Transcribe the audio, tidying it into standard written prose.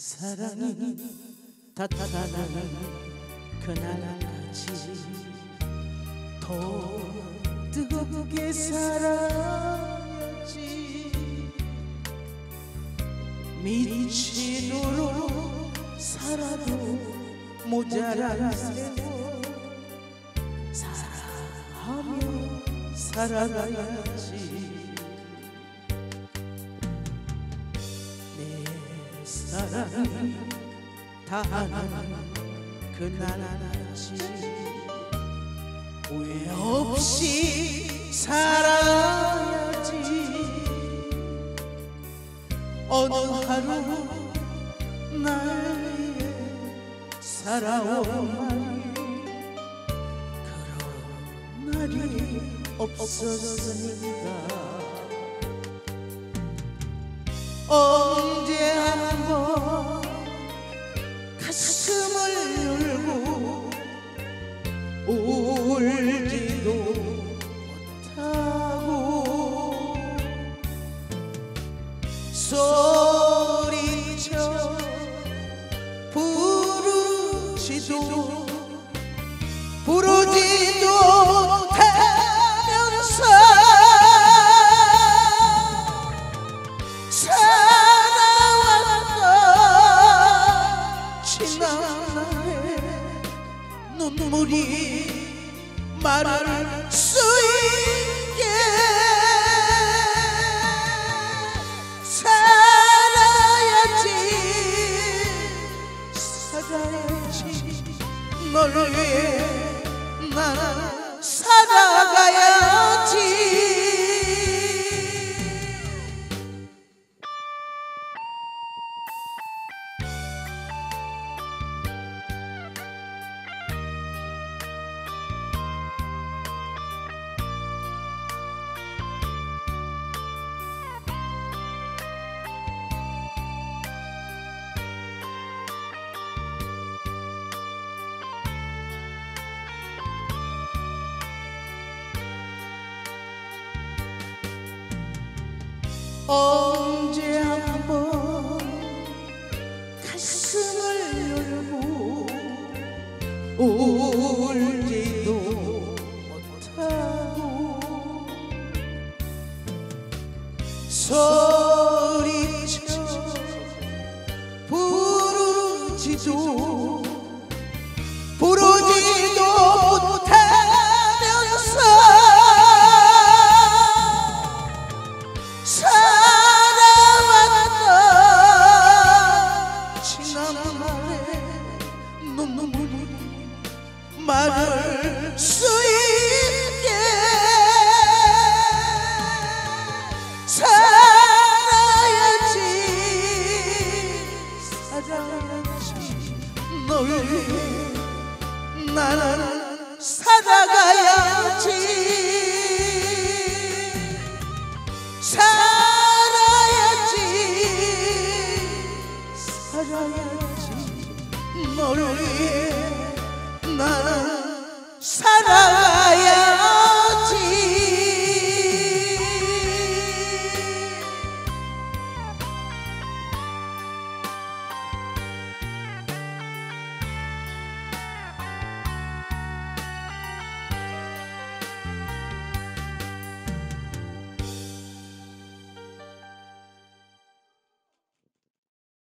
사랑이 닿다는 그날까지 더 뜨겁게 살아야지. 미친으로 살아도 모자란 세월 사랑하며 살아가야지. 내 사랑이 닿는 그날까지 후회 없이 살아야지. 어느 하루 나의 살아온 날이 그런 날이 없었으니까 언제 한번 가슴을 열고 울지도 못하고 소리쳐 부르지도 못하면서 살아왔던 지난 날의 눈물이 말할 수 있게 살아야지. 널 위해 난 살아가야지. 언제 한번 가슴을 열고 울지도 못하고 소리쳐 부르지도 못하면서 말할 수 있게 살아야지. 널 위해 나는 살아가야지. 살아야지. 널 위해 나는